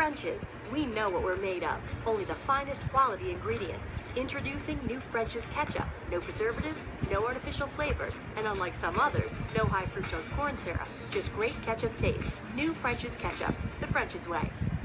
French's, we know what we're made of. Only the finest quality ingredients. Introducing new French's Ketchup. No preservatives, no artificial flavors, and unlike some others, no high fructose corn syrup. Just great ketchup taste. New French's Ketchup, the French's way.